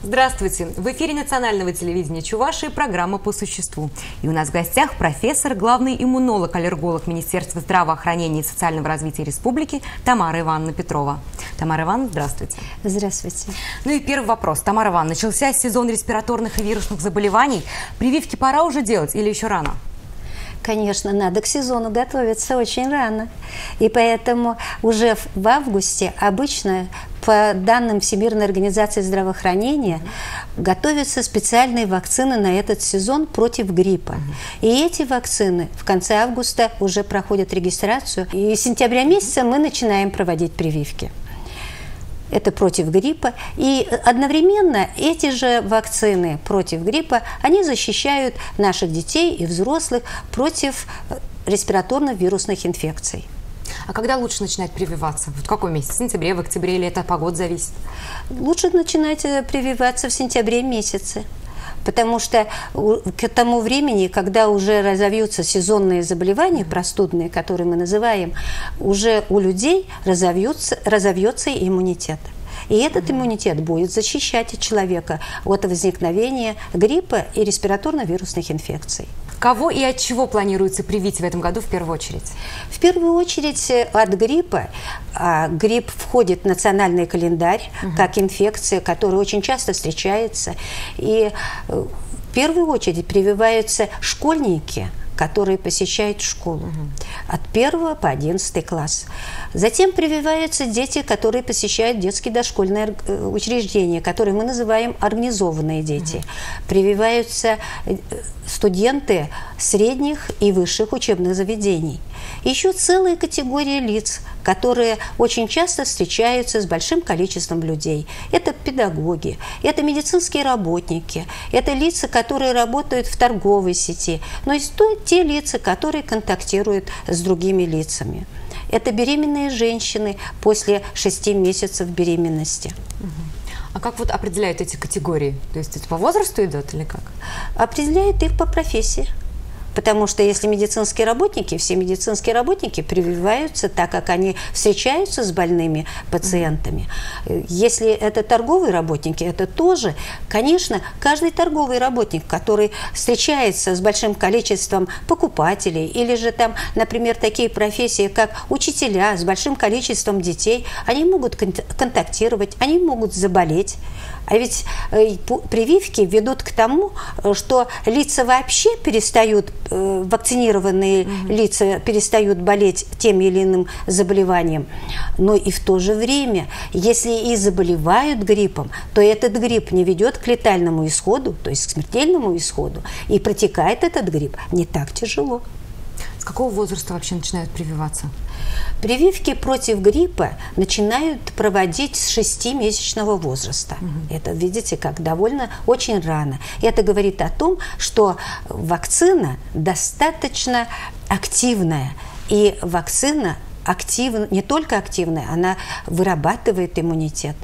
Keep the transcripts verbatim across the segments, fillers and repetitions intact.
Здравствуйте! В эфире национального телевидения Чувашии программа «По существу». И у нас в гостях профессор, главный иммунолог-аллерголог Министерства здравоохранения и социального развития Республики Тамара Ивановна Петрова. Тамара Ивановна, здравствуйте. Здравствуйте. Ну и первый вопрос. Тамара Ивановна, начался сезон респираторных и вирусных заболеваний. Прививки пора уже делать или еще рано? Конечно, надо к сезону готовиться очень рано. И поэтому уже в августе обычно, по данным Всемирной организации здравоохранения, готовятся специальные вакцины на этот сезон против гриппа. И эти вакцины в конце августа уже проходят регистрацию. И с сентября месяца мы начинаем проводить прививки. Это против гриппа. И одновременно эти же вакцины против гриппа, они защищают наших детей и взрослых против респираторных вирусных инфекций. А когда лучше начинать прививаться? В какой месяц? В сентябре, в октябре или это от погоды зависит? Лучше начинать прививаться в сентябре месяце. Потому что к тому времени, когда уже разовьются сезонные заболевания, простудные, которые мы называем, уже у людей разовьется, разовьется иммунитет. И этот иммунитет будет защищать человека от возникновения гриппа и респираторно-вирусных инфекций. Кого и от чего планируется привить в этом году в первую очередь? В первую очередь от гриппа. А грипп входит в национальный календарь, угу. как инфекция, которая очень часто встречается. И в первую очередь прививаются школьники, которые посещают школу, угу. от первого по одиннадцатый класс. Затем прививаются дети, которые посещают детские дошкольные учреждения, которые мы называем организованные дети. Угу. Прививаются студенты средних и высших учебных заведений. Еще целая категория лиц, которые очень часто встречаются с большим количеством людей. Это педагоги, это медицинские работники, это лица, которые работают в торговой сети, но и те лица, которые контактируют с другими лицами. Это беременные женщины после шести месяцев беременности. А как вот определяют эти категории? То есть это по возрасту идет или как? Определяют их по профессии. Потому что если медицинские работники, все медицинские работники прививаются так, как они встречаются с больными пациентами. Если это торговые работники, это тоже, конечно, каждый торговый работник, который встречается с большим количеством покупателей, или же там, например, такие профессии, как учителя с большим количеством детей, они могут контактировать, они могут заболеть. А ведь прививки ведут к тому, что лица вообще перестают, вакцинированные mm-hmm. лица перестают болеть тем или иным заболеванием. Но и в то же время, если и заболевают гриппом, то этот грипп не ведет к летальному исходу, то есть к смертельному исходу, и протекает этот грипп не так тяжело. С какого возраста вообще начинают прививаться? Прививки против гриппа начинают проводить с шестимесячного возраста. Угу. Это, видите, как довольно очень рано. Это говорит о том, что вакцина достаточно активная. И вакцина активна, не только активная, она вырабатывает иммунитет.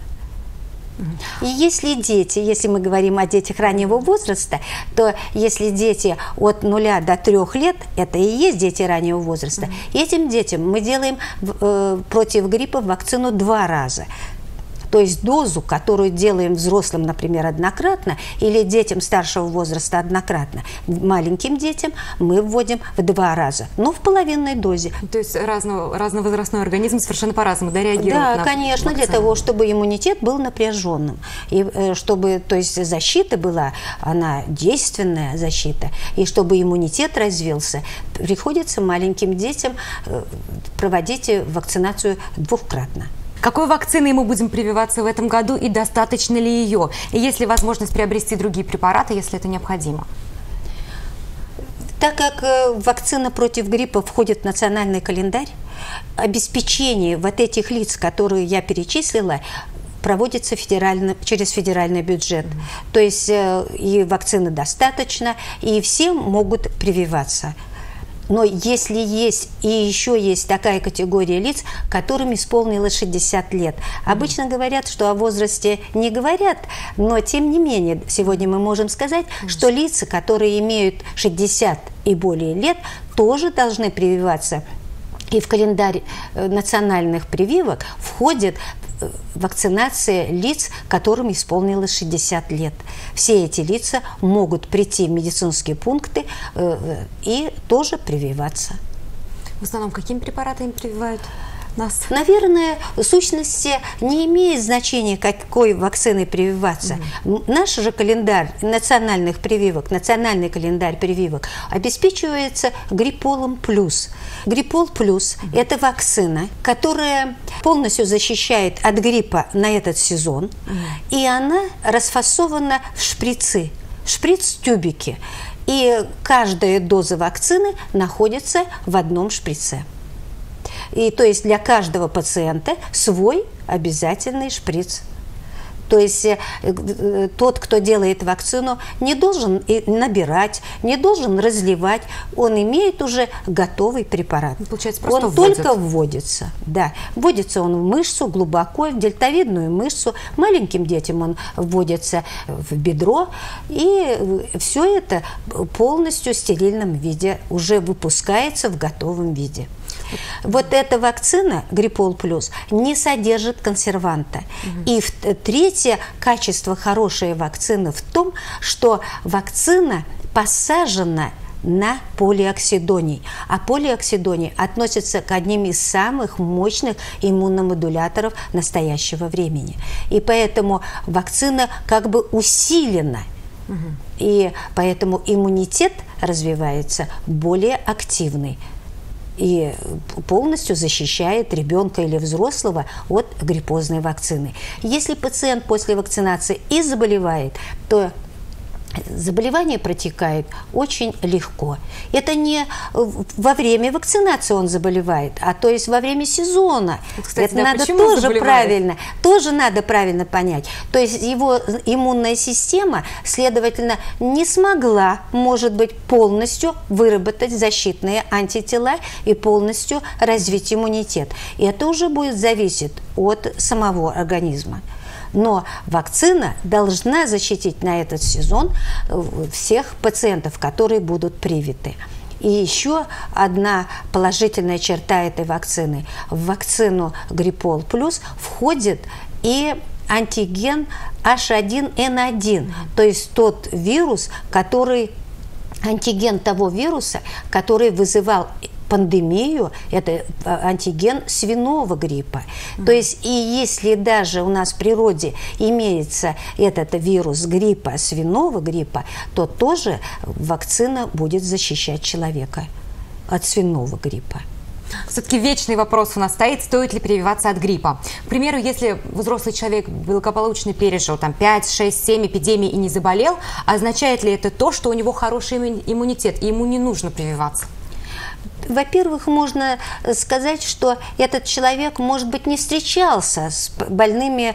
И если дети, если мы говорим о детях раннего возраста, то если дети от нуля до трёх лет, это и есть дети раннего возраста, mm-hmm. этим детям мы делаем э, против гриппа вакцину два раза. То есть дозу, которую делаем взрослым, например, однократно, или детям старшего возраста однократно, маленьким детям мы вводим в два раза, но в половинной дозе. То есть разного, разновозрастной организм совершенно по-разному да, реагирует да, на конечно, вакцину. Для того, чтобы иммунитет был напряженным, и чтобы, то есть защита была, она действенная защита, и чтобы иммунитет развился, приходится маленьким детям проводить вакцинацию двухкратно. Какой вакциной мы будем прививаться в этом году и достаточно ли ее? И есть ли возможность приобрести другие препараты, если это необходимо? Так как вакцина против гриппа входит в национальный календарь, обеспечение вот этих лиц, которые я перечислила, проводится федерально, через федеральный бюджет. Mm-hmm. То есть и вакцины достаточно, и все могут прививаться. Но если есть, и еще есть такая категория лиц, которым исполнилось шестьдесят лет. Обычно говорят, что о возрасте не говорят, но тем не менее, сегодня мы можем сказать, что лица, которые имеют шестьдесят и более лет, тоже должны прививаться. И в календарь национальных прививок входит вакцинация лиц, которым исполнилось шестьдесят лет. Все эти лица могут прийти в медицинские пункты и тоже прививаться. В основном какими препаратами прививают нас? Наверное, в сущности не имеет значения, какой вакциной прививаться. Mm-hmm. Наш же календарь национальных прививок, национальный календарь прививок обеспечивается Гриполом плюс. Гриппол плюс mm-hmm. – это вакцина, которая полностью защищает от гриппа на этот сезон, mm-hmm. и она расфасована в шприцы, шприц-тюбики. И каждая доза вакцины находится в одном шприце. И то есть для каждого пациента свой обязательный шприц. То есть э, тот, кто делает вакцину, не должен и набирать, не должен разливать. Он имеет уже готовый препарат. Получается, просто он вводят. только вводится. Да. Вводится он в мышцу глубоко, в дельтовидную мышцу. Маленьким детям он вводится в бедро. И все это полностью в стерильном виде уже выпускается в готовом виде. Вот эта вакцина Гриппол плюс не содержит консерванта. Угу. И в, третье качество хорошей вакцины в том, что вакцина посажена на полиоксидоний. А полиоксидоний относится к одним из самых мощных иммуномодуляторов настоящего времени. И поэтому вакцина как бы усилена. Угу. И поэтому иммунитет развивается более активный и полностью защищает ребенка или взрослого от гриппозной вакцины. Если пациент после вакцинации и заболевает, то заболевание протекает очень легко. Это не во время вакцинации он заболевает, а то есть во время сезона. Вот, кстати, это да, надо тоже правильно, тоже надо правильно понять. То есть его иммунная система, следовательно, не смогла, может быть, полностью выработать защитные антитела и полностью развить иммунитет. И это уже будет зависеть от самого организма. Но вакцина должна защитить на этот сезон всех пациентов, которые будут привиты. И еще одна положительная черта этой вакцины. В вакцину Гриппол плюс входит и антиген эйч один эн один, то есть тот вирус, который, антиген того вируса, который вызывал пандемию, это антиген свиного гриппа. Mm-hmm. То есть и если даже у нас в природе имеется этот вирус гриппа, свиного гриппа, то тоже вакцина будет защищать человека от свиного гриппа. Все-таки вечный вопрос у нас стоит, стоит ли прививаться от гриппа. К примеру, если взрослый человек благополучно пережил там, пять, шесть, семь эпидемий и не заболел, означает ли это то, что у него хороший иммунитет и ему не нужно прививаться? Во-первых, можно сказать, что этот человек, может быть, не встречался с больными,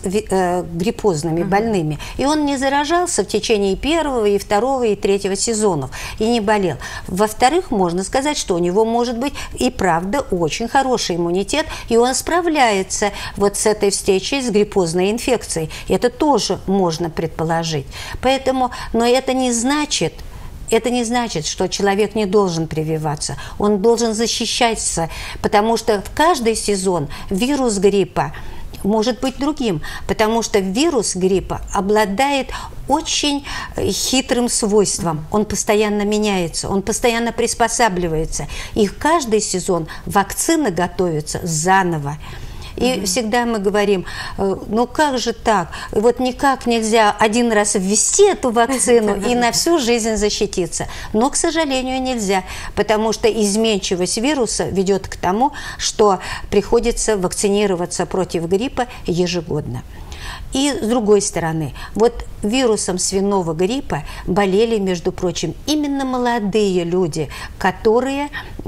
э, гриппозными больными, и он не заражался в течение первого, и второго, и третьего сезонов, и не болел. Во-вторых, можно сказать, что у него может быть и правда очень хороший иммунитет, и он справляется вот с этой встречей с гриппозной инфекцией. Это тоже можно предположить. Поэтому, но это не значит, Это не значит, что человек не должен прививаться. Он должен защищаться, потому что в каждый сезон вирус гриппа может быть другим, потому что вирус гриппа обладает очень хитрым свойством. Он постоянно меняется, он постоянно приспосабливается. И каждый сезон вакцины готовятся заново. И mm-hmm. всегда мы говорим, ну как же так, вот никак нельзя один раз ввести эту вакцину и на всю жизнь защититься. Но, к сожалению, нельзя, потому что изменчивость вируса ведет к тому, что приходится вакцинироваться против гриппа ежегодно. И с другой стороны, вот вирусом свиного гриппа болели, между прочим, именно молодые люди, которые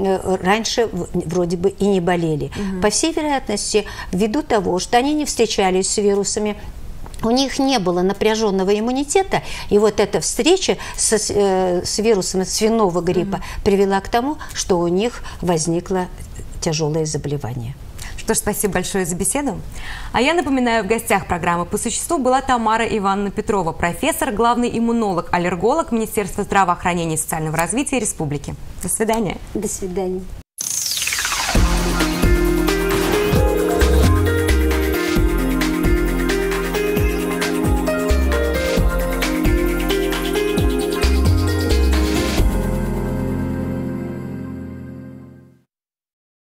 раньше вроде бы и не болели. Угу. По всей вероятности, ввиду того, что они не встречались с вирусами, у них не было напряженного иммунитета, и вот эта встреча со, э, с вирусом свиного гриппа угу. привела к тому, что у них возникло тяжелое заболевание. Что ж, спасибо большое за беседу. А я напоминаю, в гостях программы «По существу» была Тамара Ивановна Петрова, профессор, главный иммунолог, аллерголог Министерства здравоохранения и социального развития Республики. До свидания. До свидания.